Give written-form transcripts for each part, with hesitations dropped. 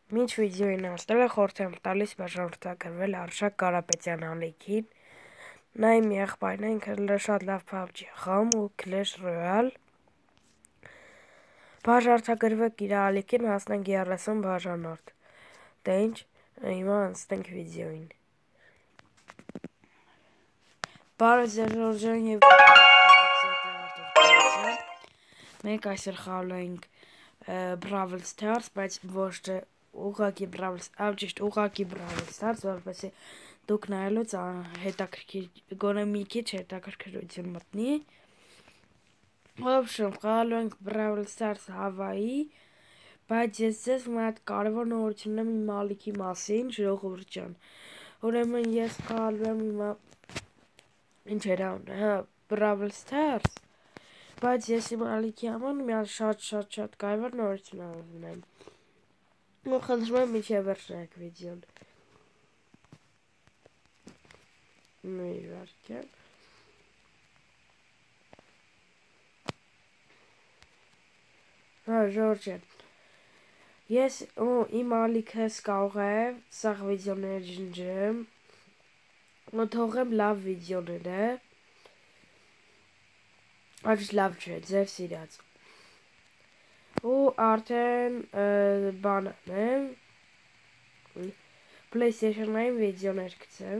Մինչ վիդեոին ասել է խորհուրդ եմ տալիս բաժանորդագրվել Արշակ Կարապետյան Ալիքին։ Նա իմ եղբայրն է, ինքը շատ լավ PUBG խաղում ու Clash Royale։ Բաժանորդագրվեք իր ալիքին, հասնենք 30 բաժանորդ։ Դե ինչ, հիմա անցնենք վիդեոին։ Բարև Ժորժան եւ մենք այսօր խաղալու ենք Brawl Stars, բայց ոչ թե ուղղակի Brawl Stars, ճիշտ ուղղակի Brawl Stars, որովհետեւ դուք նայելուց հետաքրքիր գոնե մի քիչ հետաքրքրություն մտնի։ В общем, խաղալու ենք Brawl Stars Hawaii, բայց ես ձեզ մի հատ կարևոր նորություն եմ իմ ալիքի մասին, ժողովուրդ ջան։ Ուրեմն ես խաղալու եմ հիմա ինչ էր անունը, հա, Brawl Stars, բայց ես իմ ալիքի համար մի հատ շատ կարևոր նորություն ունեմ։ Ու խնդրում եմ միջև վերջնեք վիդեոն։ Մի վարքյան։ Հա, Ժորժան։ Ես իմ ալիքս կարող է սաղ վիդեոներ ջնջեմ, ու թողեմ լավ վիդեոները, այլ լավ չէ, ձեր սիրած։ Ու արդեն բան անեմ, PlayStation-ային վիդեոներ գցեմ։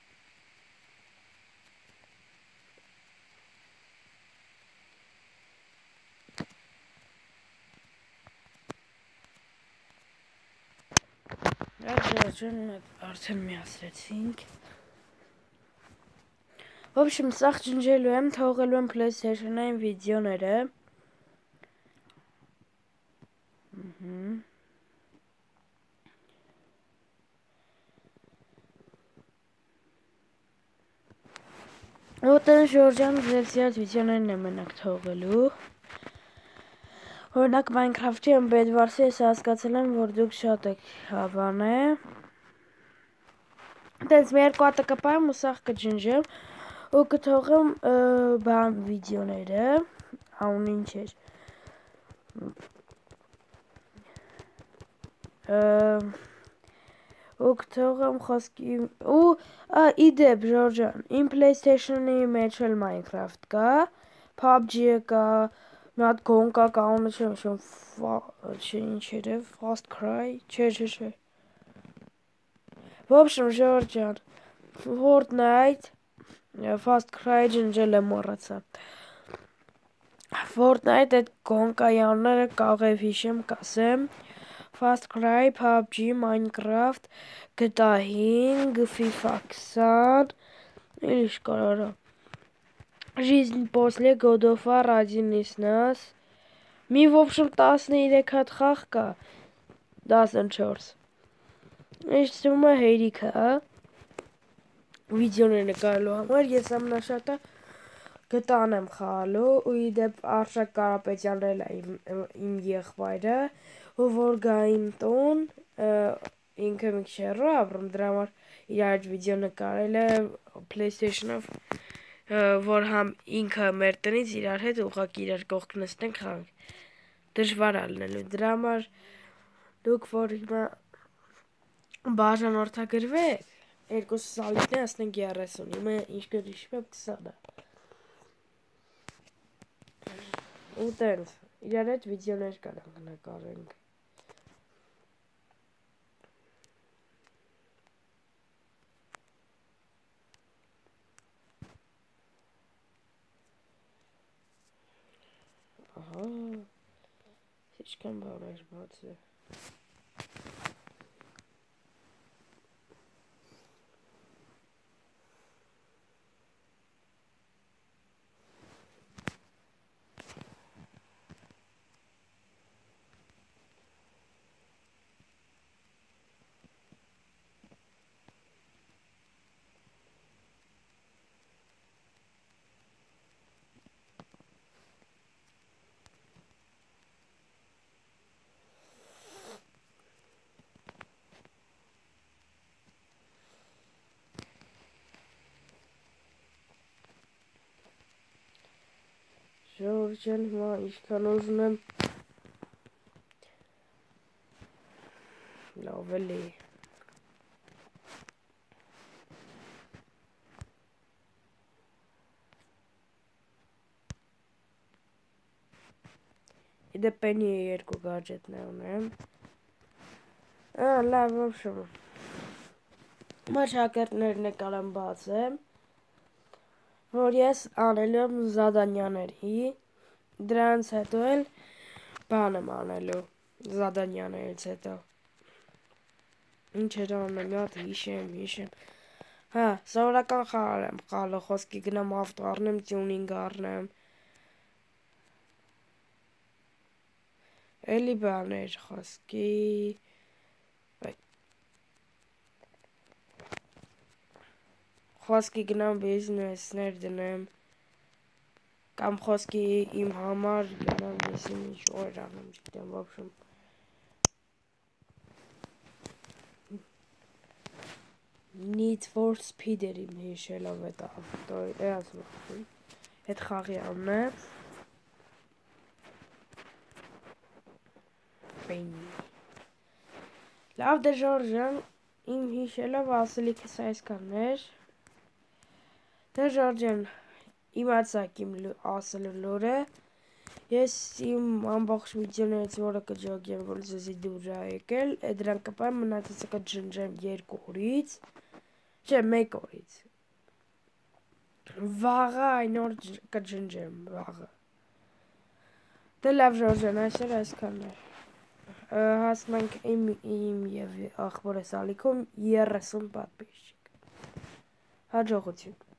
Ժորժան արդեն միացրեցինք։ В общем, սաղ ջնջելու եմ, թողելու եմ PlayStation-ային վիդեոները։ Ուտեն Ժորժան ձեր սիրած վիդեոներն եմ մենակ թողելու։ Օրինակ Minecraft-ի embed wars-ը ես հասկացել եմ, որ դուք շատ եք հավան է։ Դες մի երկու հատ կպայեմ ու սաղ կջնջեմ ու կթողեմ բան վիդեոները, անուն ինչ էր։ Ու կթողեմ խոսքի ու իդեպ Ժորժան, իմ PlayStation-ի մեջ էլ Minecraft կա, PUBG-ը կա, մի հատ գոնկա կա, անունը չեմ հիշում, ինչ էր, Fast Cry, չէ։ В общем, Ժորժան, Fortnite, Fast Cry ջնջել եմ մոռացա։ Fortnite այդ գոնկայի անունները կարող եմ հիշեմ, կասեմ։ Fast Cry, PUBG, Minecraft, GTA 5, FIFA 20, или школа. Жизнь после God of War 1 из нас. Մի в общем 13 հատ խաղ կա, 14։ Ինչ թվում է հերիքը, հա։ Վիդեոներ նկարելու համար ես ամենաշատը GTA-ն եմ խաղալու, ու իդեպ Արշակ Կարապետյանն էլ է իմ եղբայրը, ու որ գա իմ տուն, ինքը մի քիչ հեռու է ապրում, դրա համար իր այդ վիդեո նկարել է PlayStation-ով, որ համ ինքը մեր տնից իրար հետ ուղղակի իրար կողք նստենք խաղանք։ Դժվար է լինելու, դրա համար դուք որ հիմա բաժանորդագրվեք, երկուսս ալիքն է ասնենք 30, հիմա ինչ կհիշում եմ 20-ը։ Ու տենց, իրար հետ վիդեոներ կարանք նկարենք։ Ահա, ինչքան բաներ բաց է։ Ժորժան հիմա ինչքան ուզում եմ Լավ էլի։ Դե պենի երկու գաջետներ ունեմ։ Լավ, в общем։ Մաշակերտներն է կարամ բացեմ, որ ես անելու եմ զադանյաների, դրանց հետո էլ բան եմ անելու, զադանյաներից հետո։ Ինչ էր անում, մի հատ հիշեմ։ Հա, սովորական խաղար եմ խաղալու, խոսքի գնամ ավտո առնեմ, տյունինգ առնեմ։ Էլի բաներ խոսքի, խոսքի գնամ բիզնեսներ դնեմ, կամ խոսքի իմ համար գնամ դեսին ինչ որ անում, չգիտեմ, в общем։ Need for Speed-եր իմ հիշելով էտ ավտոյ, ասում, էտ խաղի անն է։ Լավ դե Ժորժան, իմ հիշելով ասելիքս այսքանն էր։ Դե Ժորժան, իմացաք իմ ասելու լուրը։ Ես իմ ամբողջ վիդեոներից որը կջոգեմ, որ ձեզի դուր է եկել, դրան կպայեմ մնացածը կջնջեմ 2 օրից, չէ 1 օրից։ Վաղը այն օր կջնջեմ, վաղը։ Դե լավ Ժորժան, այսօր այսքանն էր։ Հասնենք իմ և աղբորս ալիքում 30 պատպիսչիկ։ Հաջողություն։